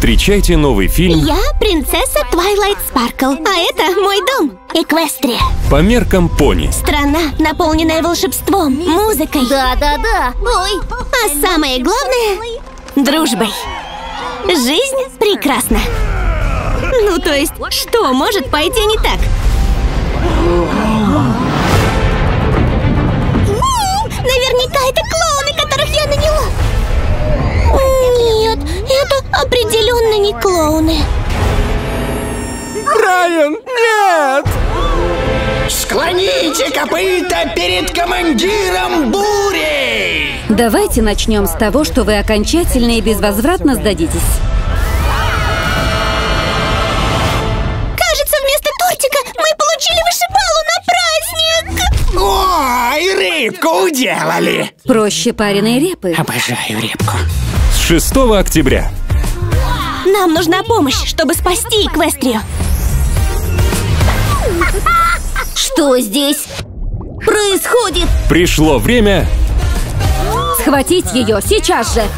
Встречайте новый фильм. Я принцесса Твайлайт Спаркл, а это мой дом, Эквестрия. По меркам пони. Страна, наполненная волшебством, музыкой. Да-да-да. Ой. А самое главное — дружбой. Жизнь прекрасна. Ну, то есть, что может пойти не так? Наверняка это клоуны, которых я наняла. Нет, это определенно не клоуны. Брайан, нет! Склоните копыта перед командиром бури! Давайте начнем с того, что вы окончательно и безвозвратно сдадитесь. Кажется, вместо тортика мы получили вышибалу на праздник. Ой, рыбку уделали! Проще пареной репы. Обожаю репку. С 6 октября. Нам нужна помощь, чтобы спасти Эквестрию. Что здесь происходит? Пришло время Схватить ее сейчас же.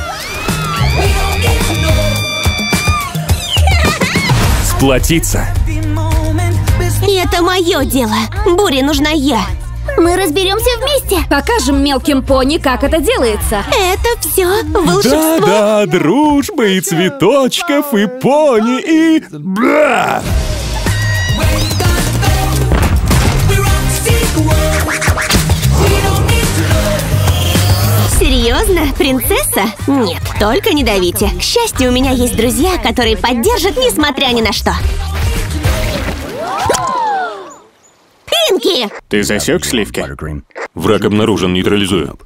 сплотиться. Это мое дело. Буре нужна я. Мы разберемся вместе. Покажем мелким пони, как это делается. Это все волшебство. Да-да, дружба и цветочков, и пони, и... Бля! Серьезно, принцесса? Нет, только не давите. К счастью, у меня есть друзья, которые поддержат, несмотря ни на что. Пинки! Ты засек сливки? Враг обнаружен, нейтрализую.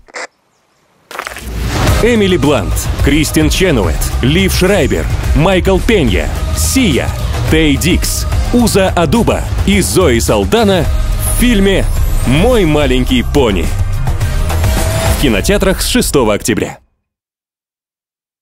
Эмили Блант, Кристин Ченуэт, Лив Шрайбер, Майкл Пенья, Сия, Тей Дикс, Уза Адуба и Зои Салдана в фильме «Мой маленький пони». В кинотеатрах с 6 октября.